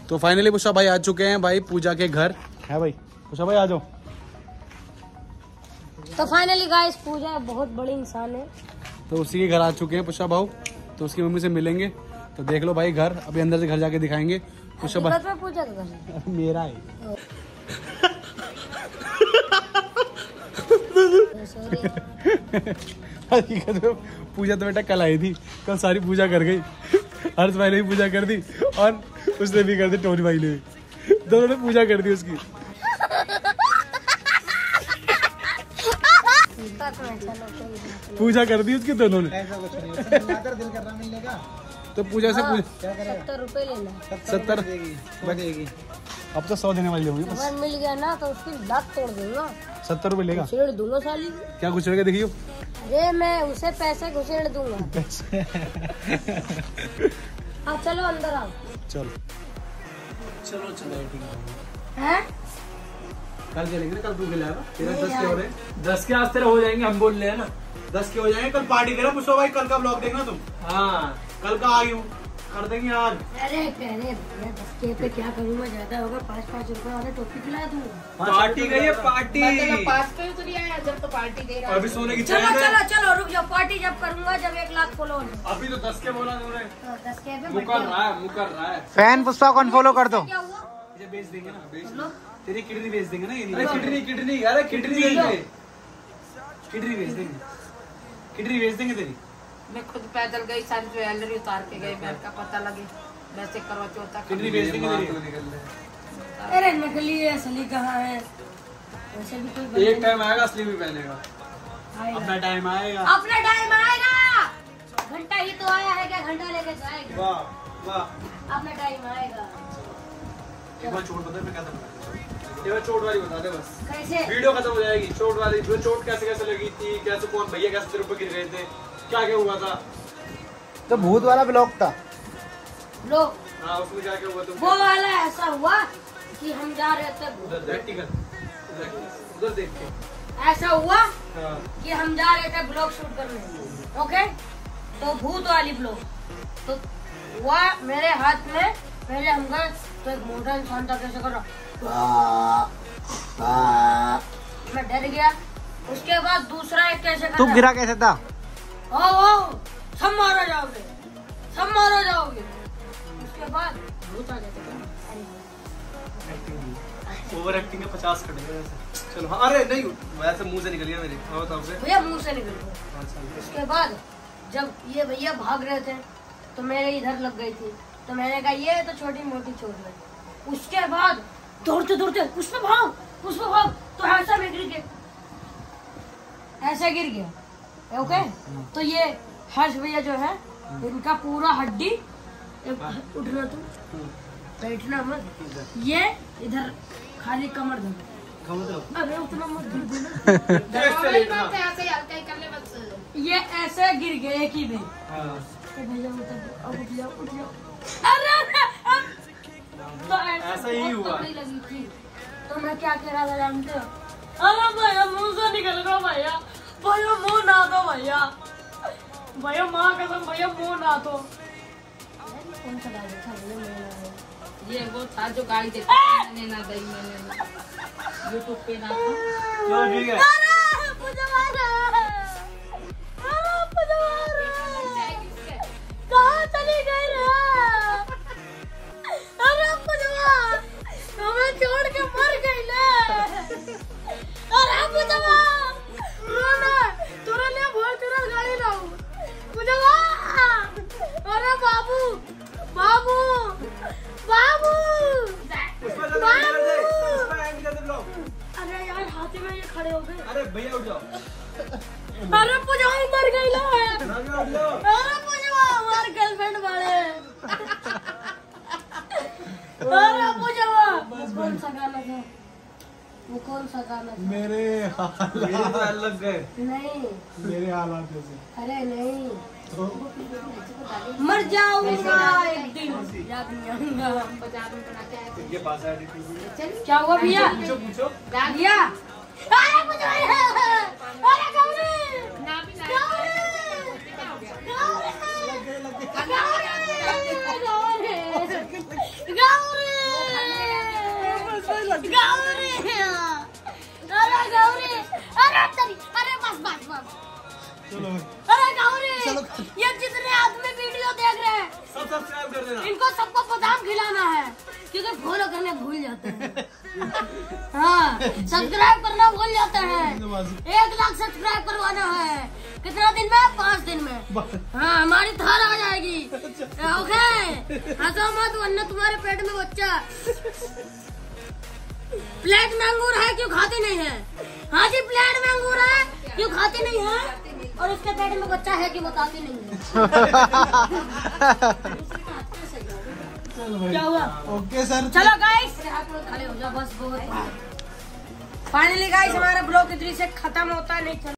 तो फाइनली पुष्पा भाई आ चुके हैं भाई पूजा के घर है भाई। पुष्पा भाई आ जाओ। तो फाइनली गाइस पूजा बहुत बड़ी इंसान है तो उसी के घर आ चुके हैं पुष्पा भाऊ। तो उसकी मम्मी से मिलेंगे। तो देख लो भाई घर, अभी अंदर से घर जाके दिखाएंगे। पुष्पा भाई पूजा का घर मेरा है। पूजा तो बेटा कल आई थी, कल सारी पूजा कर गई। हर्ष भाई ने भी पूजा कर दी और उसने भी कर दी, टोनी भाई ने भी, दोनों ने पूजा कर दी उसकी। पूजा कर दी उसकी दोनों ने। तो पूजा से 70 रुपए लेना। 70 अब तो 100 देने वाली होंगी बस। अगर मिल गया ना तो उसकी लात तोड़ दूंगा। 70 रुपए लेगा। घुसेड़ दूंगा साली। क्या घुसेड़ेगा देखियो। अरे मैं उसे पैसे घुसेड़ दूंगा। हाँ चलो अंदर आओ। चलो चलो चलो हैं? कल चलेंगे, कल तू खिलाएगा। तेरा 10 के हो रहे, 10 के आज तेरा हो जाएंगे, हम बोल रहे हैं ना। 10 के हो जाएंगे। कल पार्टी करें पुष्पा भाई, कल का ब्लॉग देखना तुम। हाँ कल का आई हूँ कर देंगे आज। अरे कह रहे 10 के पे क्या करूँगा, ज्यादा होगा 5-5 रुपए वाले टोपी खिला दूंगा। पार्टी करिए पार्टी। 5 पे तो नहीं आया जब तो पार्टी दे रहा है। अभी सोने की चलो चैन है। चलो चलो रुक जाओ, पार्टी जब करूंगा जब 1 लाख फॉलो हो। अभी तो 10 के बोला तुमने। 10 के पे मुकर रहा है। फैन पुष्पा को अनफॉलो कर दो। क्या हुआ? इसे बेच देंगे ना, बेच लो। तेरी किडनी बेच देंगे ना। ये अरे किडनी अरे किडनी किडनी बेच देंगे, किडनी बेच देंगे तेरी। मैं खुद पैदल गई, सारी ज्वेलरी उतार के गई, बैंक का पता लगे वैसे करवा चौथा किडनी बेच देंगे तेरी। अरे नकली है, असली कहाँ है? वैसे भी कोई एक टाइम आएगा असली भी पहनेगा। आएगा। अपना टाइम आएगा। अपना टाइम आएगा। घंटा ही तो आया है, क्या घंटा लेके जाएगा? वाह वाह। अपना टाइम आएगा। एक बार चोट बता, मैं क्या था एक बार चोट वाली बता दे बस। कैसे? वीडियो खत्म हो जाएगी। चोट वाली, जो चोट कैसे कैसे लगी थी, कैसे कौन भैया कैसे तेरे ऊपर गिर गए थे, क्या क्या हुआ था। तो भूत वाला ब्लॉग था। लो हाँ उसमें क्या क्या हुआ तुम। वो वाला ऐसा हुआ कि हम जा रहे थे, उधर देख के ऐसा हुआ हाँ। कि हम जा रहे थे ब्लॉग शूट करने। ओके, तो भूत वाली ब्लॉग तो वह मेरे हाथ में पहले हम गए तो एक मोटा इंसान था, कैसे कर रहा, मैं डर गया। उसके बाद दूसरा एक कैसे कर तू रहा, गिरा कैसे था? ओ सब मारा जाओगे, सब मारा जाओगे। उसके बाद भूत आ जाते। ओवर एक्टिंग के 50 कट गए वैसे। चलो हाँ, अरे नहीं वैसे मुंह से निकल गया मेरे। हाँ तब से भैया मुंह से निकल गया। उसके बाद जब ये भैया भाग रहे थे तो मेरे इधर लग गई थी, तो मैंने कहा ये तो छोटी मोटी चोट है। उसके बाद दौड़ते दौड़ते उसमें भाग तो ऐसा मैं गिर गया, ऐसा गिर गया। ओके, तो ये हर्ष भैया जो है इनका पूरा हड्डी, उठना तो बैठना मत, ये इधर खाली कमर दर्द। अरे उतना मत गिर देना। ये ऐसे गिर गए एक ही में। भैया उठ जाओ। अरे तो ऐसा ही हुआ। लगी थी तो मैं क्या कह रहा था जानते हो? अरे भैया मुंह से निकल गया, भैया मुंह ना दो, भैया माँ कसम भैया मुंह ना दो। कौन सा गाड़ी था मुंह ना दो? ये वो था जो गाड़ी देखा मैंने ना दी, मैंने यूट्यूब पे ना था। चलो ठीक है। मुझे मारा, कहाँ चली गई रे? अरे तुम्हें छोड़ के मर गई ले। अरे तुरंत ले बहुत तुरंत गाड़ी लाऊं। अरे बाबू बाबू बाबू अरे यार हाथी में ये खड़े हो गए। अरे भैया उठ जाओ। अरे पूजा मर गई ला। अरे पूजा हमारे गर्लफ्रेंड वाले। अरे पूजा वो कौन सा गाना था? वो कौन सा गाना था? मेरे हालात लग गए। नहीं मेरे हालात जैसे। अरे नहीं तो मर जाऊंगा एक दिन, याद नहीं आऊंगा। ये पास है। क्या हुआ भैया? पूछो भैया अरे पूजा, अरे गौरी गौरी गौरी अरे गौरी अरे तेरी अरे बस बस बस चलो अरे गौरी ये जितने आदमी वीडियो देख रहे हैं सब सब्सक्राइब कर देना। इनको सबको बादाम खिलाना है क्योंकि फॉलो करने भूल जाते हैं। हाँ सब्सक्राइब करना भूल जाते हैं। 1 लाख सब्सक्राइब करवाना है। कितना दिन में? 5 दिन में। हाँ हमारी थार आ जाएगी। ओके हंसो मत वरना तुम्हारे पेट में बच्चा। प्लेट में अंगूर है क्यों खाते नहीं है? हाँ जी प्लेट में अंगूर है क्यों खाते नहीं है? और उसके पेट में बच्चा है क्यों बताते नहीं है? क्या हुआ? Okay sir. चलो गाइस खड़े हो जाओ बस बहुत। फाइनली गाइस हमारा ब्लॉग इधर से खत्म होता है नहीं।